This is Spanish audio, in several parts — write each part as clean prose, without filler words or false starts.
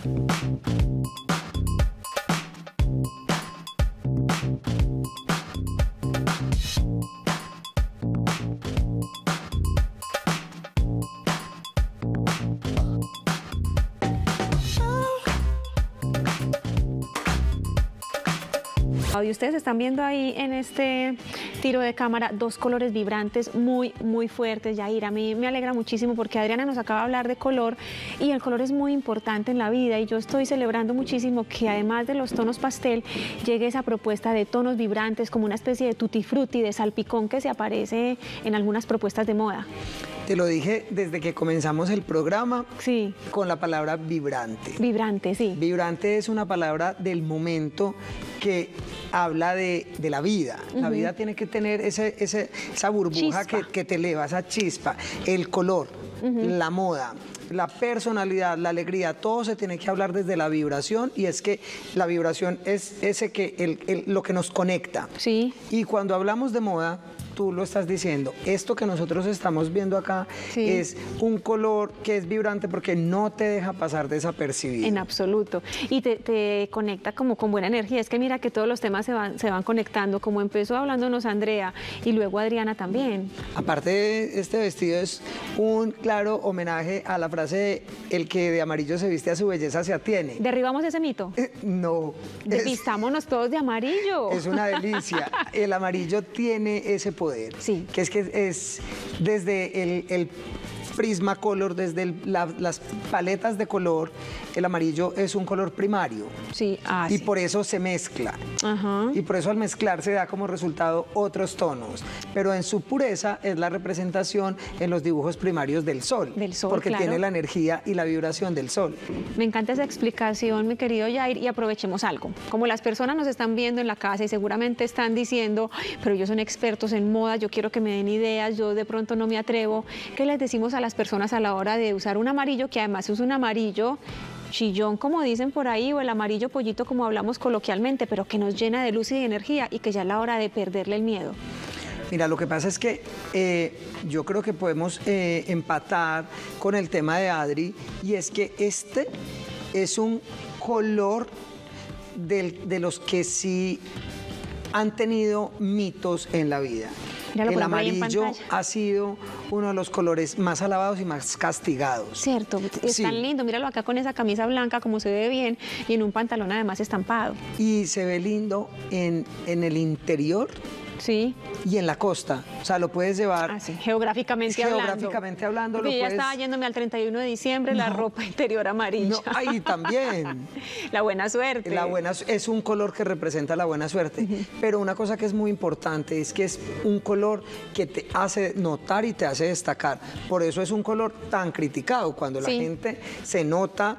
Y ustedes están viendo ahí en este tiro de cámara dos colores vibrantes muy fuertes, Yair. A mí me alegra muchísimo porque Adriana nos acaba de hablar de color y el color es muy importante en la vida y yo estoy celebrando muchísimo que además de los tonos pastel llegue esa propuesta de tonos vibrantes como una especie de tutti frutti, de salpicón que se aparece en algunas propuestas de moda. Te lo dije desde que comenzamos el programa, sí, con la palabra vibrante. Vibrante, sí. Vibrante es una palabra del momento que habla de la vida. La vida tiene que tener esa burbuja que te eleva, esa chispa, el color, la moda, la personalidad, la alegría, todo se tiene que hablar desde la vibración y es que la vibración es lo que nos conecta. Sí. Y cuando hablamos de moda, tú lo estás diciendo, esto que nosotros estamos viendo acá es un color que es vibrante porque no te deja pasar desapercibido. En absoluto. Y te conecta como con buena energía. Es que mira que todos los temas se van conectando, como empezó hablándonos Andrea y luego Adriana también. Aparte, este vestido es un claro homenaje a la frase de el que de amarillo se viste a su belleza se atiene. ¿Derribamos ese mito? No. Vistámonos todos de amarillo. Es una delicia. El amarillo tiene ese poder. Sí. Que es desde el Prismacolor, desde las paletas de color, el amarillo es un color primario. Sí, y por eso se mezcla. Y por eso al mezclarse da como resultado otros tonos. Pero en su pureza es la representación en los dibujos primarios del sol. Del sol, porque claro, tiene la energía y la vibración del sol. Me encanta esa explicación, mi querido Yair, y aprovechemos algo. Como las personas nos están viendo en la casa y seguramente están diciendo, pero ellos son expertos en moda, yo quiero que me den ideas, yo de pronto no me atrevo. ¿Qué les decimos a las personas a la hora de usar un amarillo, que además es un amarillo chillón, como dicen por ahí, o el amarillo pollito, como hablamos coloquialmente, pero que nos llena de luz y de energía y que ya es la hora de perderle el miedo? Mira, lo que pasa es que yo creo que podemos empatar con el tema de Adri, y es que este es un color de los que sí han tenido mitos en la vida. Míralo, el amarillo ha sido uno de los colores más alabados y más castigados. Cierto, es tan lindo, míralo acá con esa camisa blanca, como se ve bien, y en un pantalón además estampado. Y se ve lindo en el interior. Sí. Y en la costa, o sea, lo puedes llevar... Ah, sí, geográficamente hablando. Porque ya estaba yéndome al 31 de diciembre, la ropa interior amarilla. No, ahí también. La buena suerte. Es un color que representa la buena suerte. Pero una cosa que es muy importante es que es un color que te hace notar y te hace destacar. Por eso es un color tan criticado. Cuando la gente se nota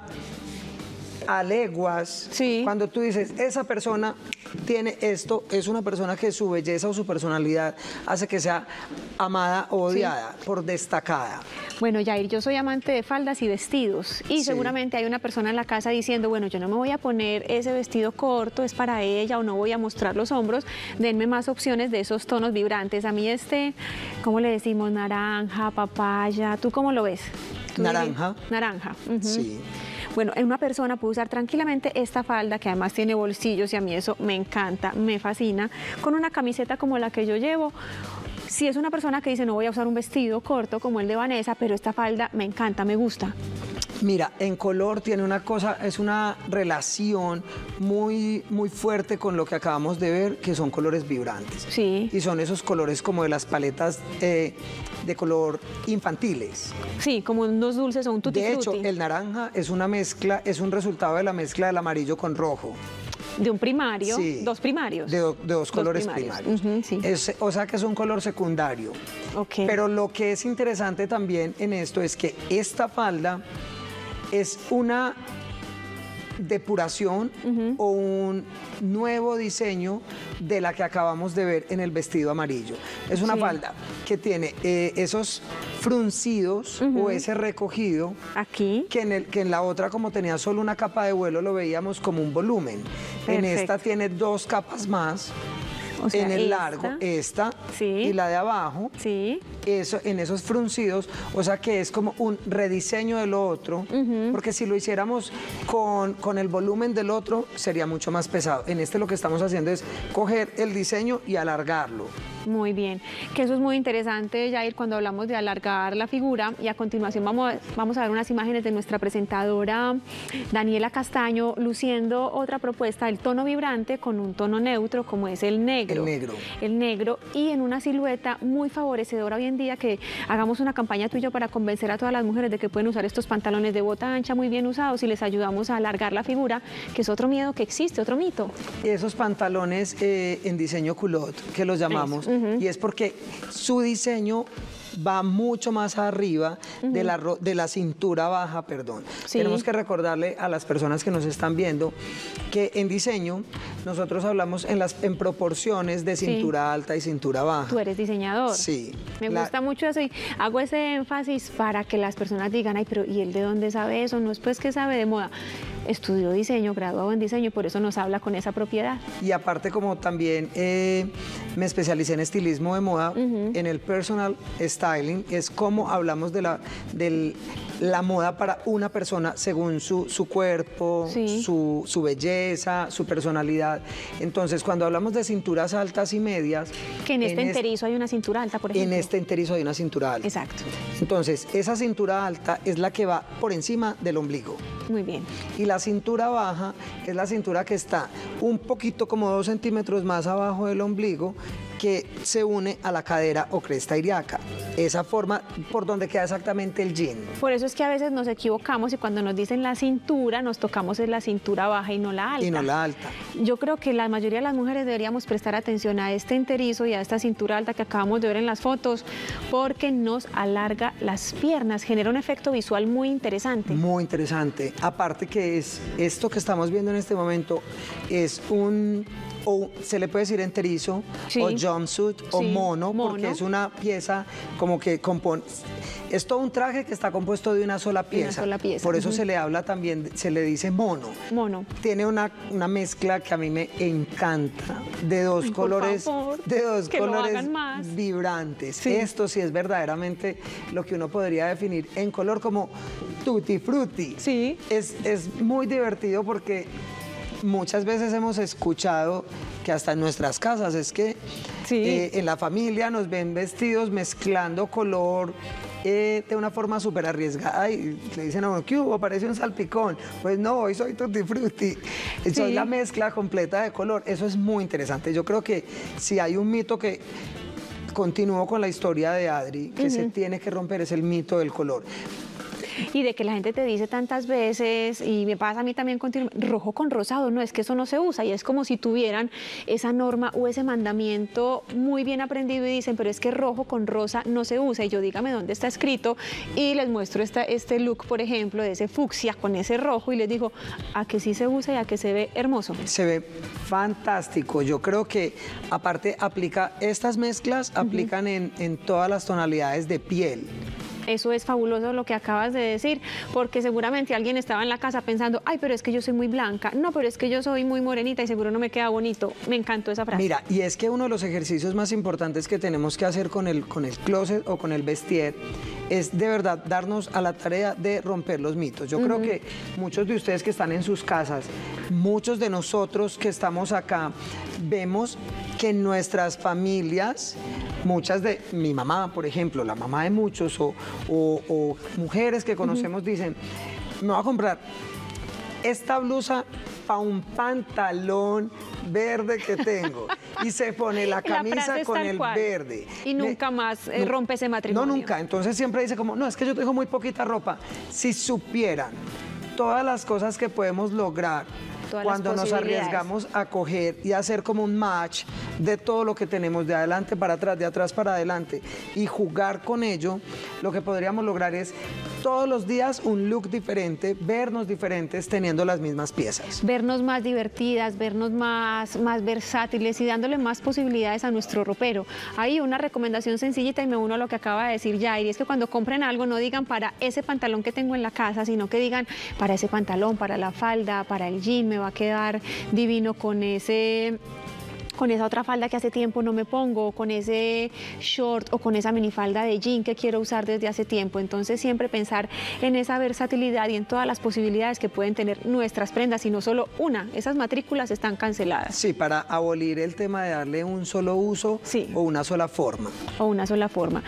a leguas, cuando tú dices, esa persona tiene esto, es una persona que su belleza o su personalidad hace que sea amada o odiada, por destacada. Bueno, Yair, yo soy amante de faldas y vestidos y seguramente hay una persona en la casa diciendo, bueno, yo no me voy a poner ese vestido corto, es para ella, o no voy a mostrar los hombros, denme más opciones de esos tonos vibrantes. A mí ¿cómo le decimos? Naranja, papaya, ¿tú cómo lo ves? Naranja. Naranja. Sí. Bueno, una persona puede usar tranquilamente esta falda, que además tiene bolsillos y a mí eso me encanta, me fascina, con una camiseta como la que yo llevo. Si es una persona que dice, no voy a usar un vestido corto como el de Vanessa, pero esta falda me encanta, me gusta. Mira, en color tiene una cosa, es una relación muy fuerte con lo que acabamos de ver, que son colores vibrantes. Sí. Y son esos colores como de las paletas de color infantiles. Sí, como unos dulces o un tutti frutti. De hecho, el naranja es una mezcla, es un resultado de la mezcla del amarillo con rojo. De un primario, dos primarios. De dos colores primarios. Sí. O sea que es un color secundario. Pero lo que es interesante también en esto es que esta falda es una depuración o un nuevo diseño de la que acabamos de ver en el vestido amarillo. Es una falda que tiene esos fruncidos o ese recogido aquí, que en la otra, como tenía solo una capa de vuelo, lo veíamos como un volumen. En esta tiene dos capas más O sea, en el largo, esta, sí, y la de abajo, sí, eso, en esos fruncidos, o sea que es como un rediseño del otro, porque si lo hiciéramos con el volumen del otro, sería mucho más pesado. En este lo que estamos haciendo es coger el diseño y alargarlo. Muy bien, que eso es muy interesante, Jair, cuando hablamos de alargar la figura. Y a continuación vamos a ver unas imágenes de nuestra presentadora Daniela Castaño luciendo otra propuesta, el tono vibrante con un tono neutro como es el negro. El negro. El negro, y en una silueta muy favorecedora hoy en día, que hagamos una campaña tú y yo para convencer a todas las mujeres de que pueden usar estos pantalones de bota ancha muy bien usados y les ayudamos a alargar la figura, que es otro miedo que existe, otro mito. Esos pantalones en diseño culotte, que los llamamos, y es porque su diseño va mucho más arriba de la cintura baja, perdón. Sí. Tenemos que recordarle a las personas que nos están viendo que en diseño nosotros hablamos en proporciones de cintura alta y cintura baja. Tú eres diseñador. Sí. Me gusta mucho eso y hago ese énfasis para que las personas digan, ay, pero ¿y él de dónde sabe eso? No es pues que sabe de moda. Estudió diseño, graduado en diseño y por eso nos habla con esa propiedad. Y aparte, como también me especialicé en estilismo de moda, en el personal styling, es como hablamos de la moda para una persona según su cuerpo, sí, su belleza, su personalidad. Entonces, cuando hablamos de cinturas altas y medias... Que en este enterizo hay una cintura alta, por ejemplo. En este enterizo hay una cintura alta. Exacto. Entonces, esa cintura alta es la que va por encima del ombligo. Muy bien. Y la cintura baja es la cintura que está un poquito como 2 centímetros más abajo del ombligo, que se une a la cadera o cresta ilíaca. Esa forma por donde queda exactamente el jean. Por eso es que a veces nos equivocamos y cuando nos dicen la cintura, nos tocamos en la cintura baja y no la alta. Y no la alta. Yo creo que la mayoría de las mujeres deberíamos prestar atención a este enterizo y a esta cintura alta que acabamos de ver en las fotos, porque nos alarga las piernas, genera un efecto visual muy interesante. Muy interesante. Aparte que es esto que estamos viendo en este momento, es o se le puede decir enterizo, sí, o jumpsuit, sí, o mono, porque es una pieza como que compone... Es todo un traje que está compuesto de una sola pieza. Por eso se le habla también, se le dice mono. Mono. Tiene una mezcla que a mí me encanta, de dos colores, vibrantes. Sí. Esto sí es verdaderamente lo que uno podría definir en color como tutti frutti. Sí. Es muy divertido porque muchas veces hemos escuchado que hasta en nuestras casas es que sí, en la familia nos ven vestidos mezclando color de una forma súper arriesgada y le dicen a uno, ¿qué hubo? Parece un salpicón. Pues no, hoy soy tutti frutti, sí, soy la mezcla completa de color. Eso es muy interesante. Yo creo que si hay un mito que continúo con la historia de Adri, que se tiene que romper, es el mito del color. Y de que la gente te dice tantas veces, y me pasa a mí también continuamente, rojo con rosado, no, es que eso no se usa, y es como si tuvieran esa norma o ese mandamiento muy bien aprendido y dicen, pero es que rojo con rosa no se usa, y yo dígame dónde está escrito, y les muestro este look, por ejemplo, de ese fucsia con ese rojo, y les digo, a que sí se usa y a que se ve hermoso. Se ve fantástico, yo creo que aparte estas mezclas aplican en todas las tonalidades de piel. Eso es fabuloso lo que acabas de decir, porque seguramente alguien estaba en la casa pensando, ay, pero es que yo soy muy blanca, no, pero es que yo soy muy morenita y seguro no me queda bonito. Me encantó esa frase. Mira, y es que uno de los ejercicios más importantes que tenemos que hacer con el closet o con el vestier es de verdad darnos a la tarea de romper los mitos. Yo creo que muchos de ustedes que están en sus casas, muchos de nosotros que estamos acá, vemos que en nuestras familias, muchas de mi mamá, por ejemplo, la mamá de muchos, o mujeres que conocemos dicen, me voy a comprar esta blusa para un pantalón verde que tengo, y se pone la camisa con el verde. Y nunca más rompe ese matrimonio. No, nunca. Entonces siempre dice como, no, es que yo tengo muy poquita ropa. Si supieran todas las cosas que podemos lograr cuando nos arriesgamos a coger y hacer como un match de todo lo que tenemos de adelante para atrás, de atrás para adelante, y jugar con ello, lo que podríamos lograr es todos los días un look diferente, vernos diferentes teniendo las mismas piezas. Vernos más divertidas, vernos más versátiles y dándole más posibilidades a nuestro ropero. Hay una recomendación sencillita y me uno a lo que acaba de decir Jair, y es que cuando compren algo no digan para ese pantalón que tengo en la casa, sino que digan para ese pantalón, para la falda, para el jean, me va a quedar divino con ese con esa otra falda que hace tiempo no me pongo, con ese short o con esa minifalda de jean que quiero usar desde hace tiempo. Entonces siempre pensar en esa versatilidad y en todas las posibilidades que pueden tener nuestras prendas y no solo una. Esas matrículas están canceladas. Sí, para abolir el tema de darle un solo uso o una sola forma. O una sola forma.